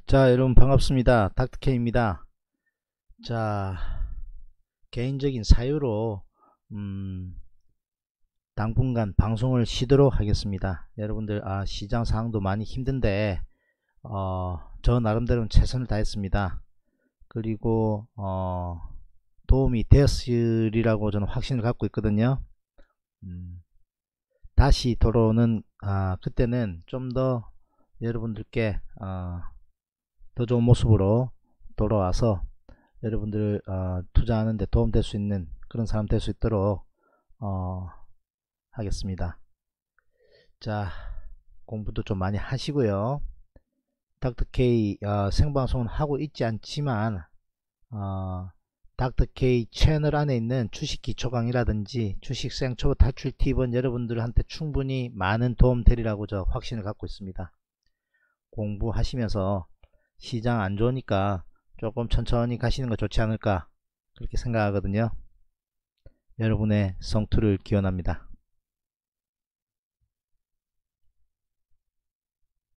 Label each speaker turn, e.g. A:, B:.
A: 자, 여러분 반갑습니다. 닥터케입니다. 자, 개인적인 사유로 당분간 방송을 쉬도록 하겠습니다. 여러분들 시장 상황도 많이 힘든데 저 나름대로는 최선을 다했습니다. 그리고 도움이 되었으리라고 저는 확신을 갖고 있거든요. 다시 돌아오는 그때는 좀 더 여러분들께 더 좋은 모습으로 돌아와서 여러분들 투자하는데 도움될 수 있는 그런 사람 될 수 있도록 하겠습니다. 자, 공부도 좀 많이 하시고요. 닥터케이 생방송은 하고 있지 않지만 닥터케이 채널 안에 있는 주식 기초 강의라든지 주식 생초보 탈출 팁은 여러분들한테 충분히 많은 도움 되리라고 저 확신을 갖고 있습니다. 공부하시면서 시장 안 좋으니까 조금 천천히 가시는 거 좋지 않을까 그렇게 생각하거든요. 여러분의 성투를 기원합니다.